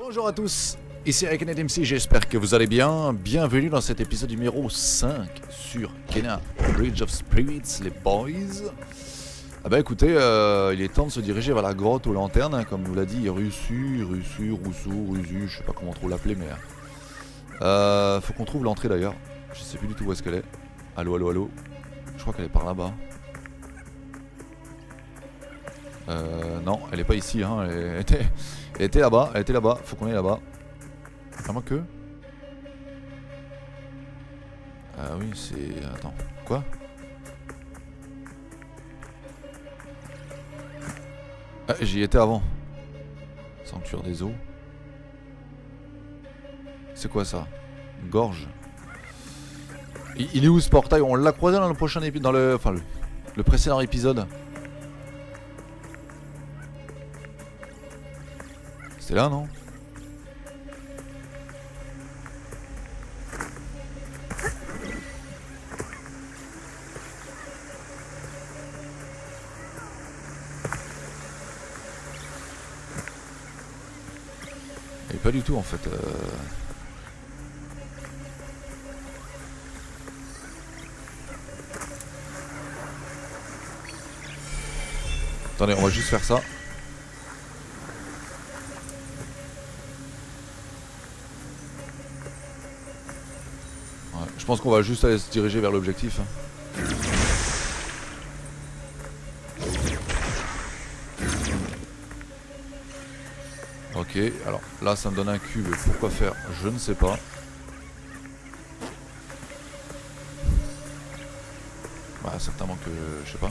Bonjour à tous, ici Kena MC, j'espère que vous allez bien. Bienvenue dans cet épisode numéro 5 sur Kena Bridge of Spirits, les boys. Ah bah écoutez, il est temps de se diriger vers la grotte aux lanternes, hein, comme nous l'a dit Russu, je sais pas comment trop l'appeler, mais... faut qu'on trouve l'entrée d'ailleurs, je sais plus du tout où est-ce qu'elle est. Allo, allo, allo, je crois qu'elle est par là-bas. Non, elle est pas ici, hein. Elle était là-bas, faut qu'on aille là-bas. À moins que... Ah oui, c'est... Attends, quoi? Ah, j'y étais avant. Sanctuaire des eaux. C'est quoi ça? Une gorge. Il est où ce portail? On l'a croisé dans le prochain épisode, dans le... Enfin, le précédent épisode. C'est là, non? Et pas du tout en fait. Attendez, on va juste faire ça. Ouais, je pense qu'on va juste aller se diriger vers l'objectif. Ok, alors là ça me donne un cube, pourquoi faire? Je ne sais pas. Bah certainement que... je sais pas.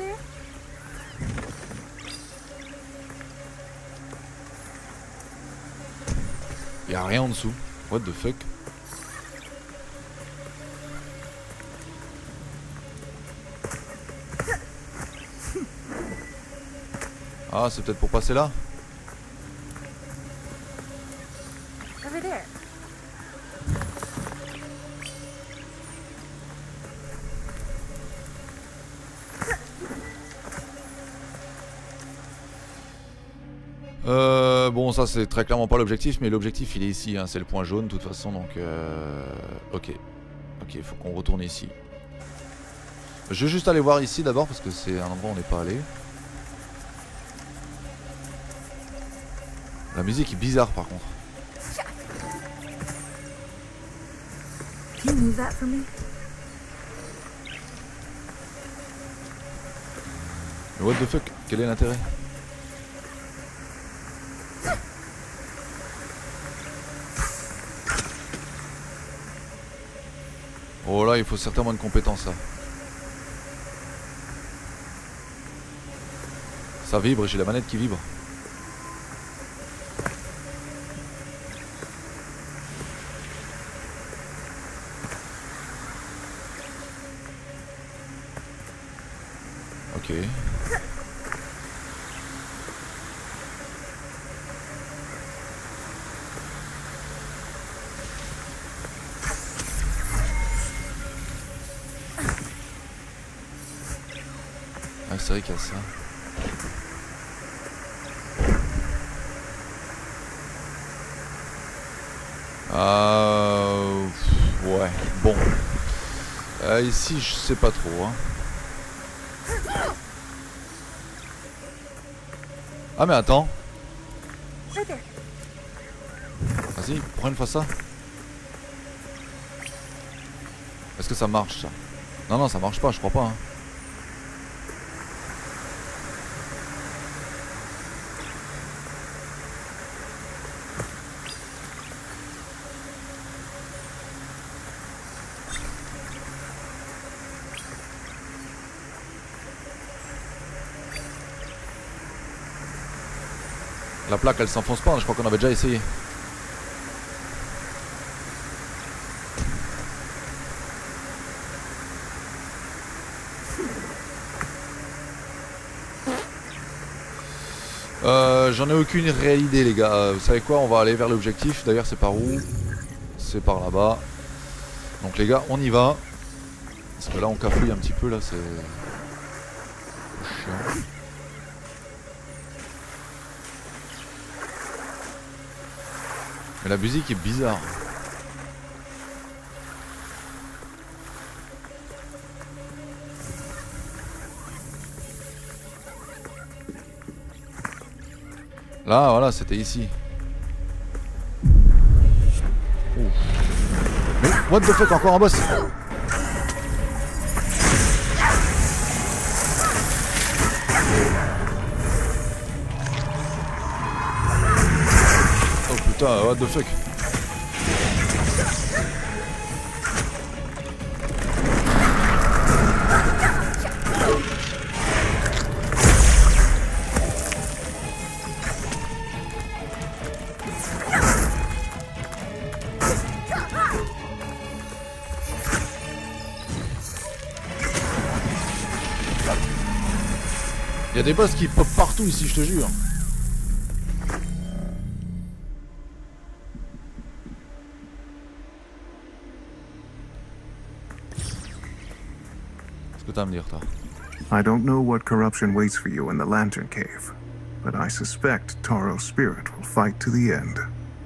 Y'a rien en dessous. What the fuck? Ah c'est peut-être pour passer là? Bon ça c'est très clairement pas l'objectif, mais l'objectif il est ici, hein, c'est le point jaune de toute façon, donc ok. Ok, il faut qu'on retourne ici. Je vais juste aller voir ici d'abord parce que c'est un endroit où on n'est pas allé. La musique est bizarre par contre. Can you move that for me? Mais what the fuck, quel est l'intérêt? Oh là, il faut certainement une compétence là. Ça vibre, j'ai la manette qui vibre. Ok. Ah, c'est vrai qu'il y a ça. Ouais, bon. Ici, je sais pas trop. Hein. Ah, mais attends. Vas-y, prends une fois ça. Est-ce que ça marche ça? Non, non, ça marche pas, je crois pas. Hein. La plaque elle s'enfonce pas, hein, je crois qu'on avait déjà essayé. J'en ai aucune réelle idée les gars, vous savez quoi, on va aller vers l'objectif, d'ailleurs c'est par où? C'est par là-bas. Donc les gars on y va. Parce que là on cafouille un petit peu là, c'est chiant. Mais la musique est bizarre. Là, voilà, c'était ici. Oh. Mais what the fuck, encore un boss? Oh putain, what the fuck? Il y a des boss qui pop partout ici, je te jure. Qu'est-ce que t'as à me dire, toi? I don't know what corruption waits for you in the Lantern Cave, but I suspect Taro's spirit will fight to the end.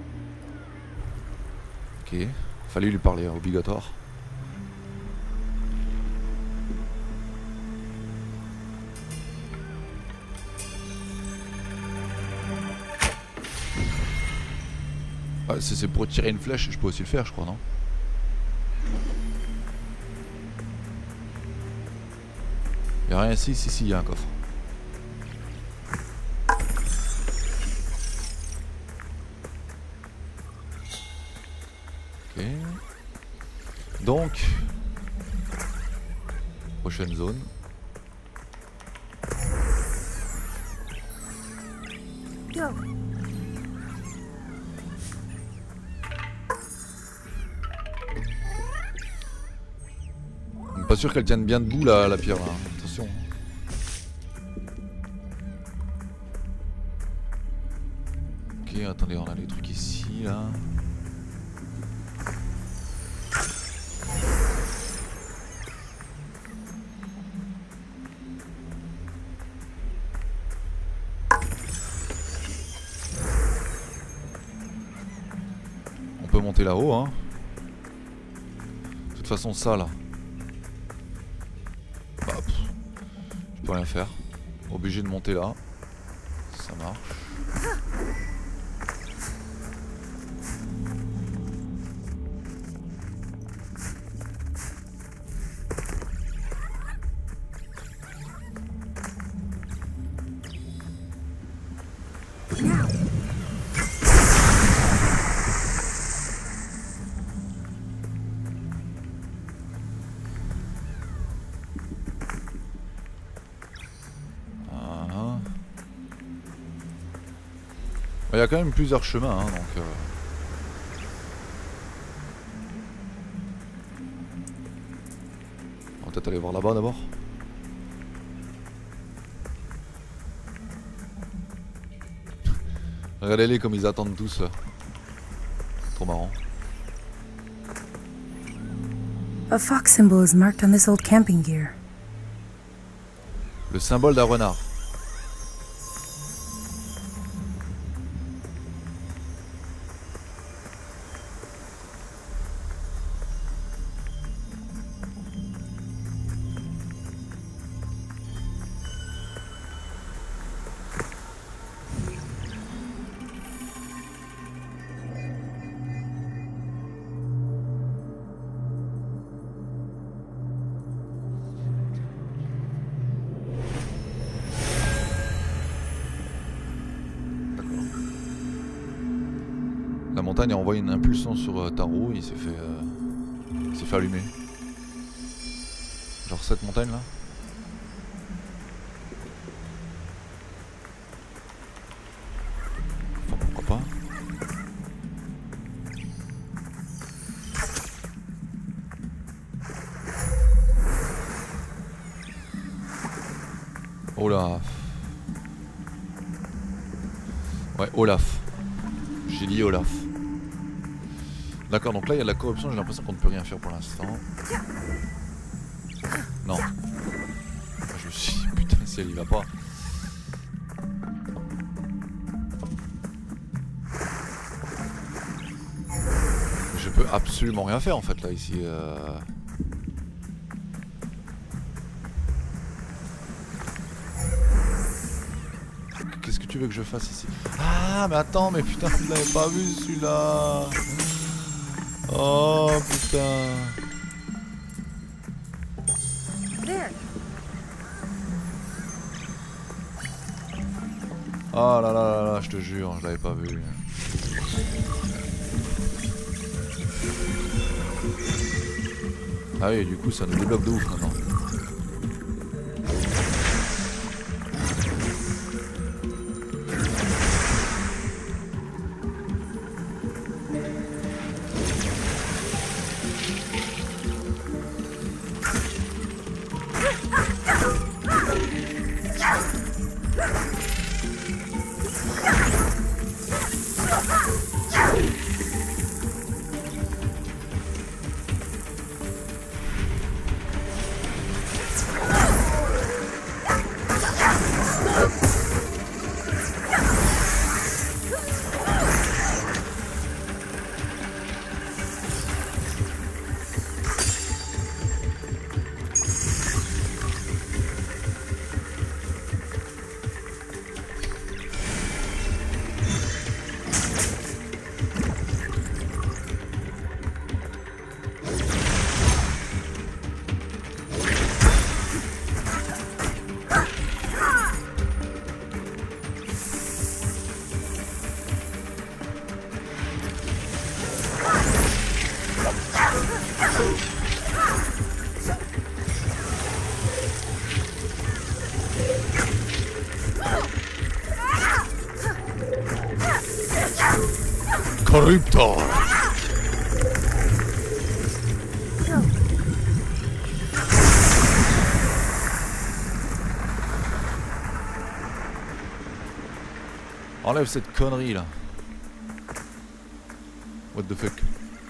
Ok, fallait lui parler, obligatoire. Ah, c'est pour tirer une flèche, je peux aussi le faire, je crois, non? Y'a rien ici, si, y'a un coffre. Ok. Donc, prochaine zone. Go. Pas sûr qu'elle tienne bien debout la pierre là, attention. Ok, attendez, on a les trucs ici là. On peut monter là-haut, hein. De toute façon, ça là. Bah, je peux rien faire. Obligé de monter là. Ça marche. Il y a quand même plusieurs chemins, hein, donc... On va peut-être aller voir là-bas d'abord. Regardez-les comme ils attendent tous. Trop marrant. A fox symbol is marked on this old camping gear. Le symbole d'un renard. La montagne a envoyé une impulsion sur Taro, il s'est fait allumer. Genre cette montagne là. Enfin, pourquoi pas. Olaf. Ouais, Olaf. J'ai dit Olaf. D'accord, donc là il y a de la corruption, j'ai l'impression qu'on ne peut rien faire pour l'instant. Non. Je me suis dit, putain, si elle y va pas. absolument rien faire en fait là ici. Qu'est-ce que tu veux que je fasse ici? Ah mais attends, mais putain, je l'avais pas vu celui-là. Oh putain. Oh là là là là, je te jure, je l'avais pas vu. Ah oui, du coup ça nous débloque de ouf maintenant. Corruptor. Enlève cette connerie là. What the fuck.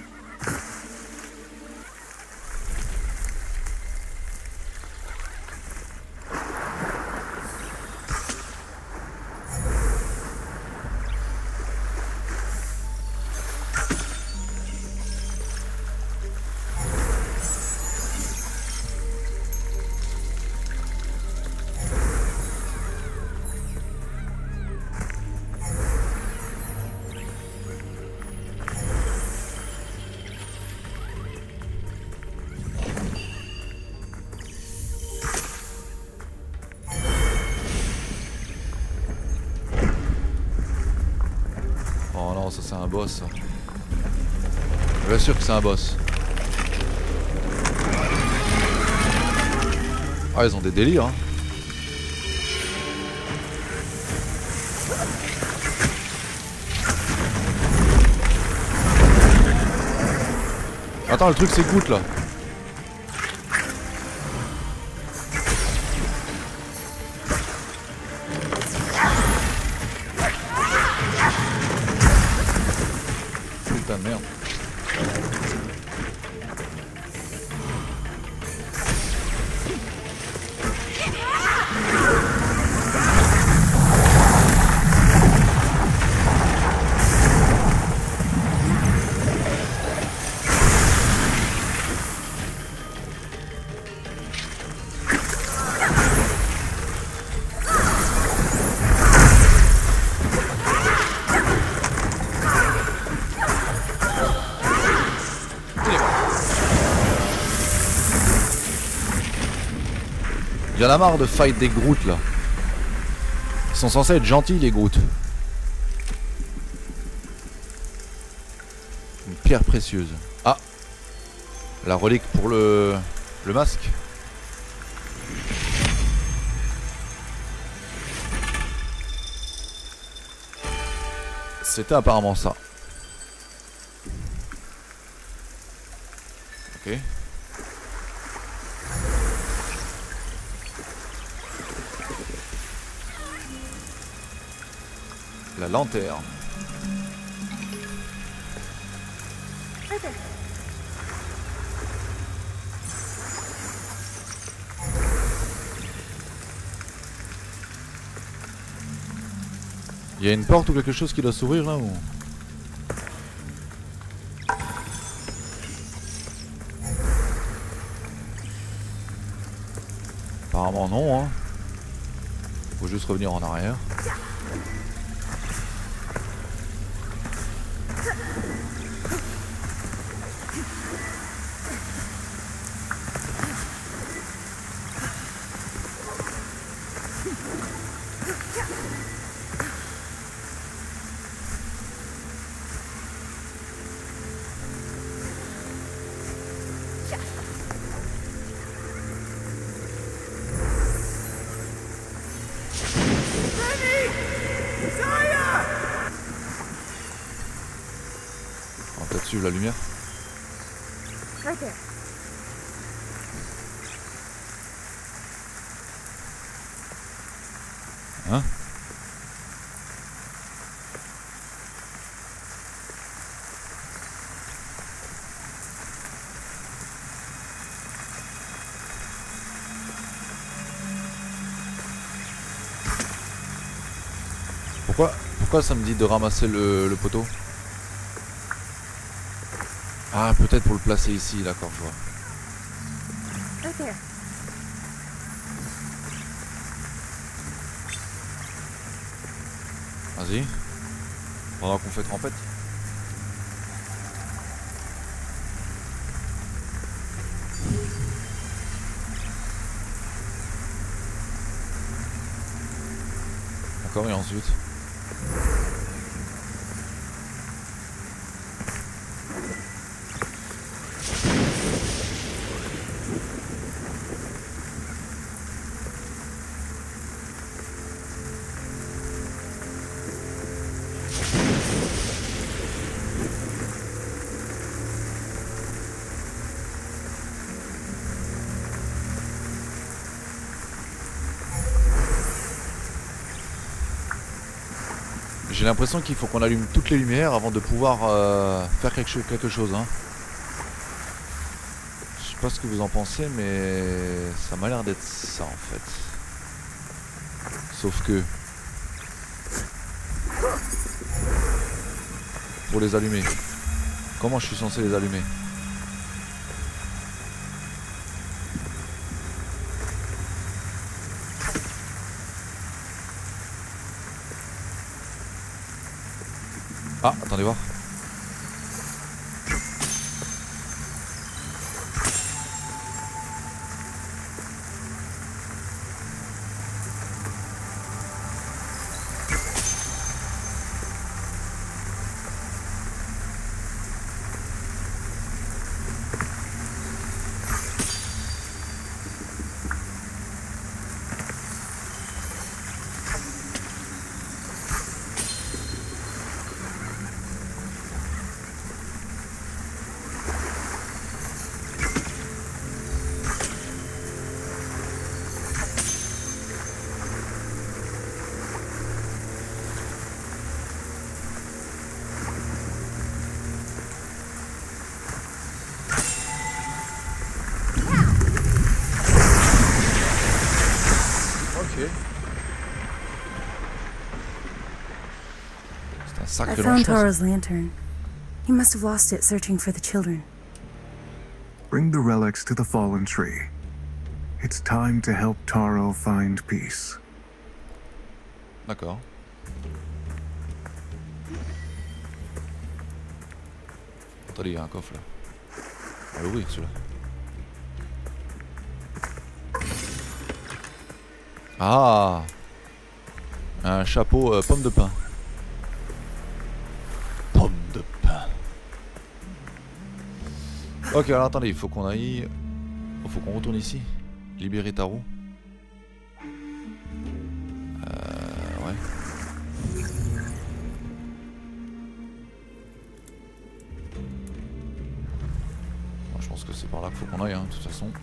Oh non, ça c'est un boss ça. Bien sûr que c'est un boss. Ah, ils ont des délires hein. Attends, le truc s'écoute là. Putain de merde. J'en ai marre de fight des Groot là. Ils sont censés être gentils les Groot. Une pierre précieuse. Ah, la relique pour le masque. C'était apparemment ça. Ok. La lanterne. Il y a une porte ou quelque chose qui doit s'ouvrir là ou... Apparemment non, hein. Faut juste revenir en arrière. On va peut-être suivre la lumière. Right there. Hein? Pourquoi ça me dit de ramasser le poteau? Ah, peut-être pour le placer ici, d'accord, je vois. Right there. Vas-y. Pendant qu'on fait trempette. D'accord, et ensuite? J'ai l'impression qu'il faut qu'on allume toutes les lumières avant de pouvoir faire quelque chose. Hein. Je sais pas ce que vous en pensez, mais ça m'a l'air d'être ça en fait. Sauf que... Pour les allumer, comment je suis censé les allumer? Ah, attendez voir. I found Toro's lantern. He must have lost it searching for the children. Bring the relics to the fallen tree. It's time to help Taro find peace. D'accord. Attendez, il y a un coffre là. Ah oui, celui-là. Ah, un chapeau pomme de pin. Pomme de pin. Ok, alors attendez, il faut qu'on aille... Il faut qu'on retourne ici. Libérer Taro. Ouais. Moi, je pense que c'est par là qu'il faut qu'on aille, hein, de toute façon.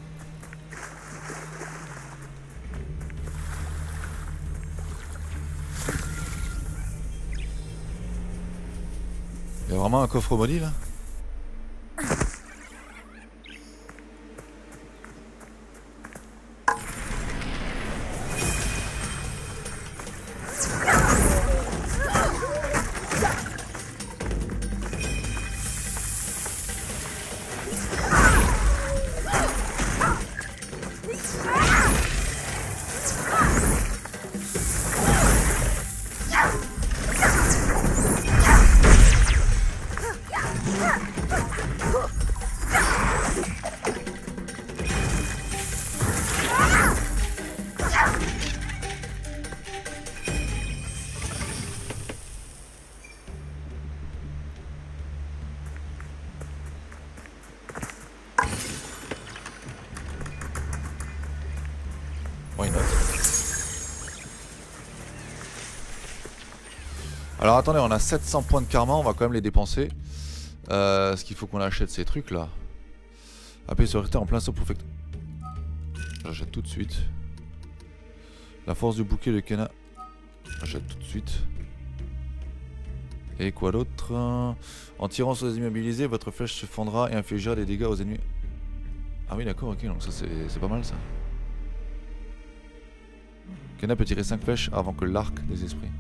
Il y a vraiment un coffre maudit là? Why not? Alors attendez, on a 700 points de karma, on va quand même les dépenser. Ce qu'il faut qu'on achète ces trucs là. Appuyez sur RT en plein saut pour faire... J'achète tout de suite. La force du bouquet de Kena. J'achète tout de suite. Et quoi d'autre? En tirant sur les immobilisés, votre flèche se fendra et infligera des dégâts aux ennemis. Ah oui d'accord, ok, donc ça c'est pas mal ça. Kena peut tirer 5 flèches avant que l'arc des esprits.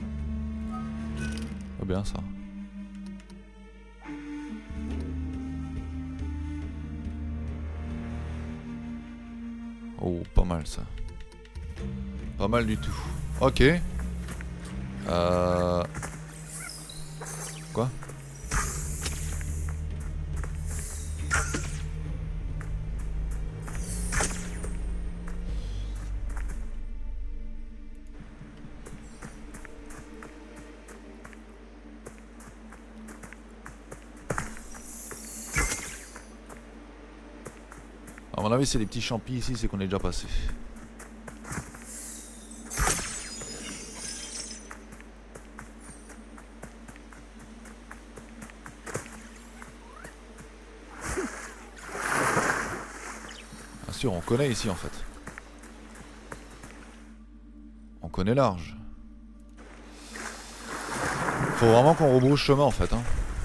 Pas bien ça. Oh, pas mal ça. Pas mal du tout. Ok. Quoi? À mon avis, c'est les petits champis ici, c'est qu'on est déjà passé. Bien sûr, on connaît ici en fait. On connaît large. Faut vraiment qu'on rebrousse chemin en fait. Hein.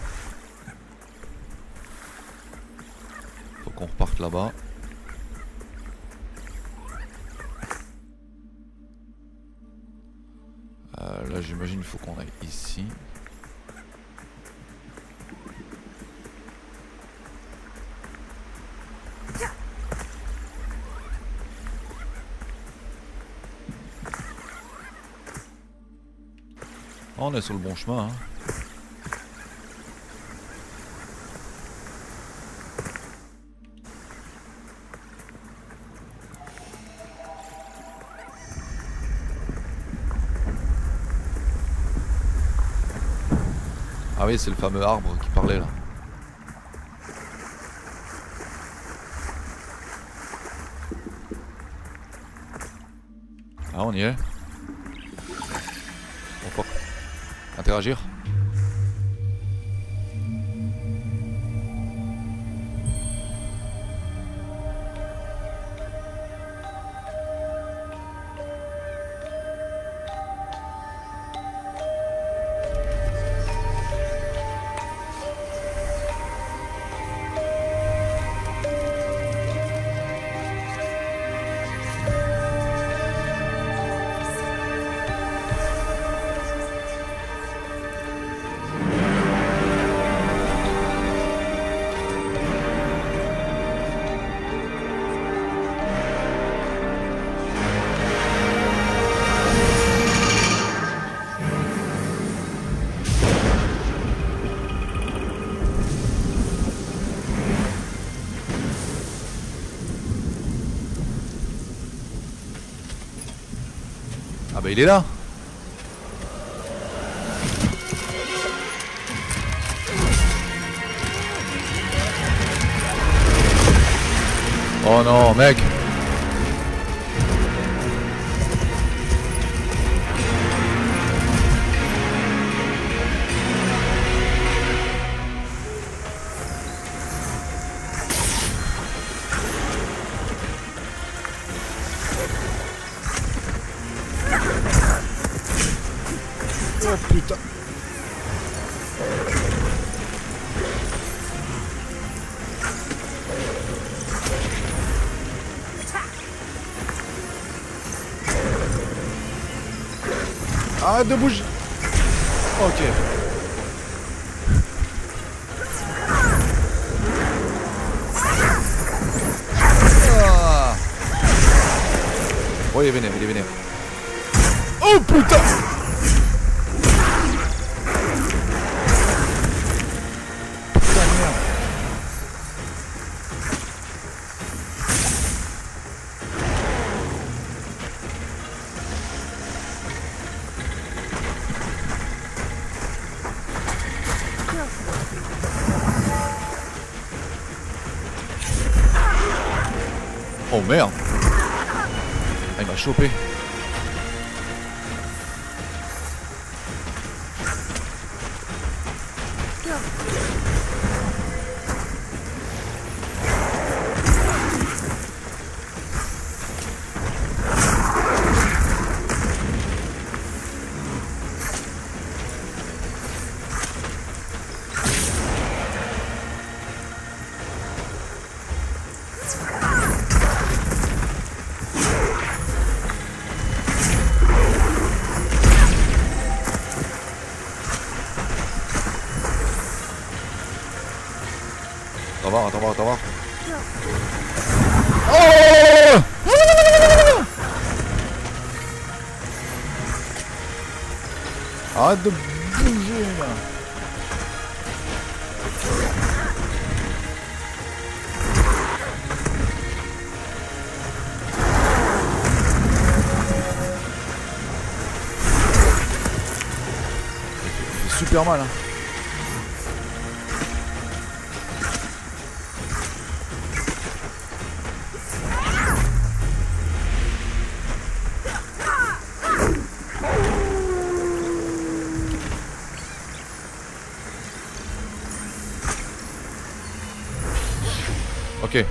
Faut qu'on reparte là-bas. Là j'imagine il faut qu'on aille ici. On est sur le bon chemin. Hein. Ah oui, c'est le fameux arbre qui parlait là. Ah, on y est. On peut interagir. Ah bah il est là. Oh non mec. Oh putain. Arrête de bouger. Ok. Ah. Oh il est vénère, il est vénère. Oh putain. Oh merde. Ah, il m'a chopé. Attends voir. Oh! Arrête de bouger là. Il fait super mal hein. Ok.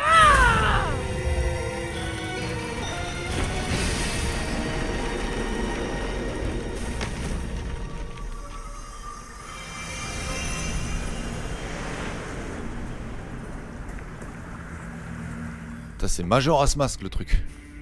Putain, c'est Majora's Mask le truc.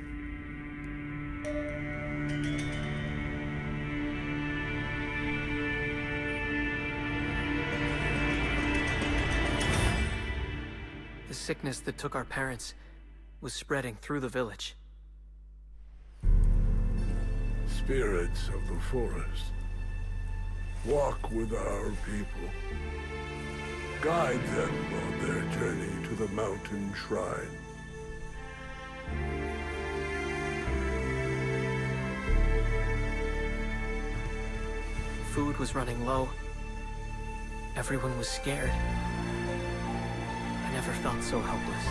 The sickness that took our parents was spreading through the village. Spirits of the forest, walk with our people. Guide them on their journey to the mountain shrine. Food was running low. Everyone was scared. I never felt so helpless.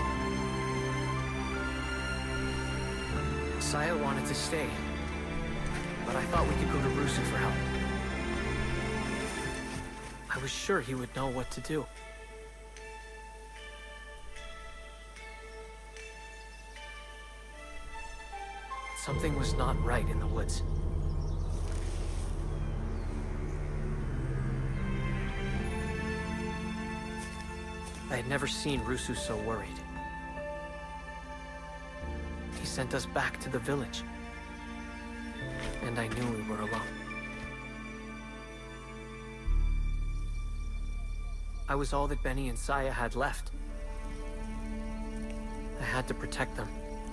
Saya wanted to stay, but I thought we could go to Rusu for help. I was sure he would know what to do. Something was not right in the woods. I had never seen Rusu so worried. He sent us back to the village, and I knew we were alone. I was all that Benny and Saya had left. I had to protect them.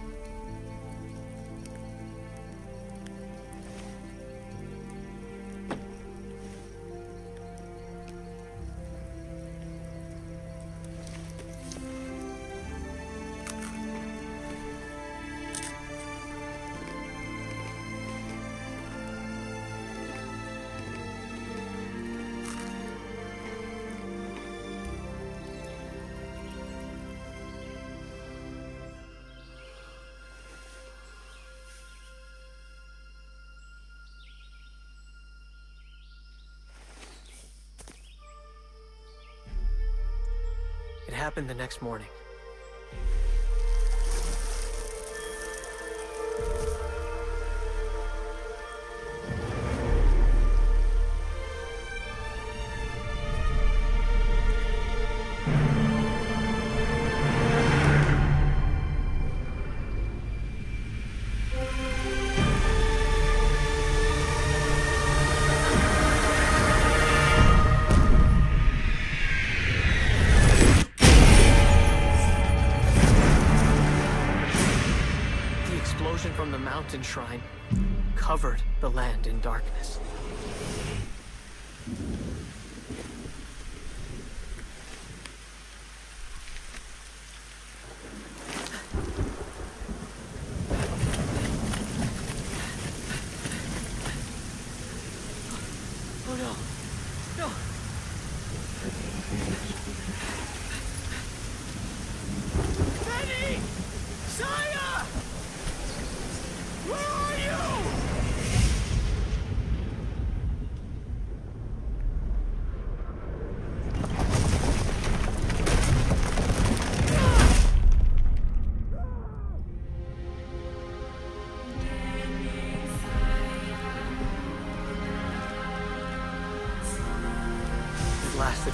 It happened the next morning. From the mountain shrine covered the land in darkness. Oh no! No! Benny! Saya!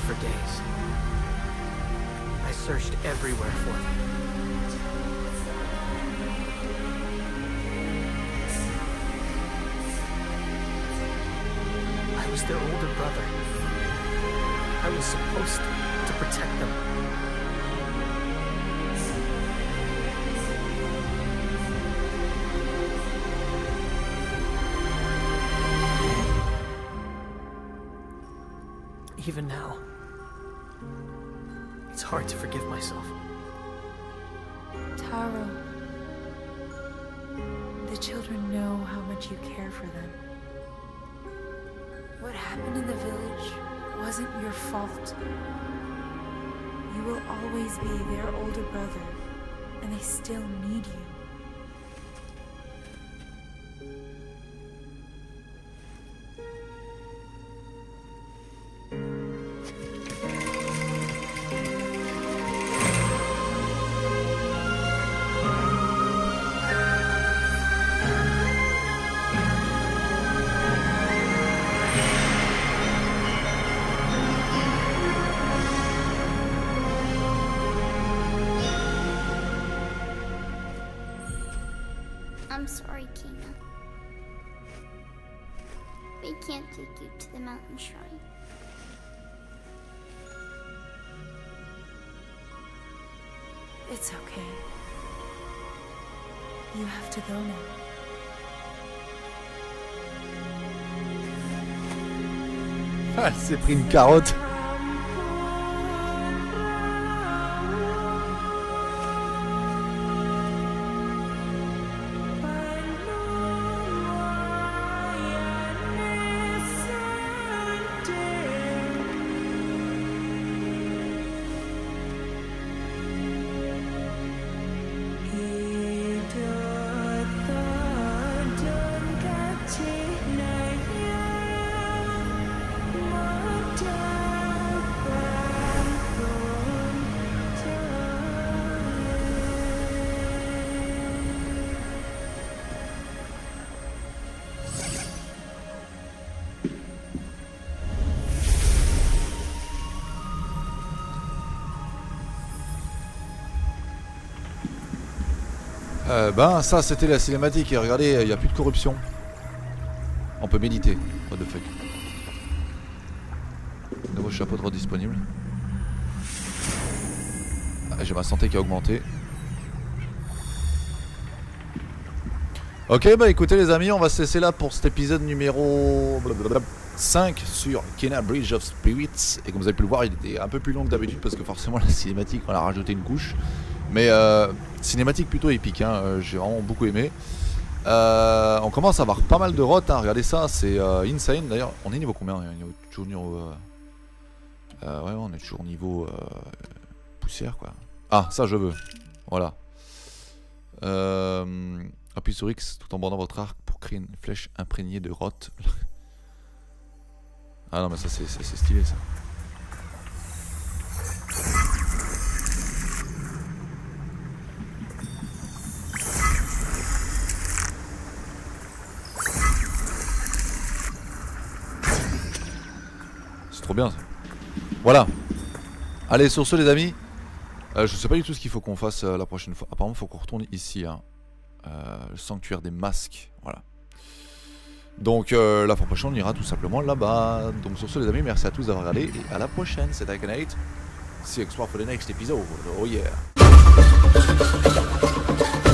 for days. I searched everywhere for them. I was their older brother. I was supposed to protect them. Even now, it's hard to forgive myself. Taro, the children know how much you care for them. What happened in the village wasn't your fault. You will always be their older brother, and they still need you. I'm sorry, Kina. We can't take you to the mountain shrine. It's okay. You have to go now. Ah, elle s'est pris une carotte. Ben ça c'était la cinématique et regardez il n'y a plus de corruption. On peut méditer. What the fuck. Nouveau chapeau de rôle disponible. Ah, j'ai ma santé qui a augmenté. Ok bah écoutez les amis, on va se laisser là pour cet épisode numéro 5 sur Kena Bridge of Spirits. Et comme vous avez pu le voir il était un peu plus long que d'habitude parce que forcément la cinématique on a rajouté une couche. Mais cinématique plutôt épique, hein, j'ai vraiment beaucoup aimé. On commence à avoir pas mal de rotes, hein, regardez ça, c'est insane. D'ailleurs, on est niveau combien? On est toujours niveau... ouais, on est toujours niveau poussière, quoi. Ah, ça je veux, voilà. Appuyez sur X tout en bordant votre arc pour créer une flèche imprégnée de rotes. Ah non, mais ça c'est stylé, ça. Trop bien ça. Voilà. Allez sur ce les amis. Je sais pas du tout ce qu'il faut qu'on fasse la prochaine fois. Apparemment il faut qu'on retourne ici hein. Le sanctuaire des masques. Voilà. Donc la fois prochaine on ira tout simplement là-bas. Donc sur ce les amis, merci à tous d'avoir regardé et à la prochaine. C'était Akanate. See you for the next episode. Oh yeah.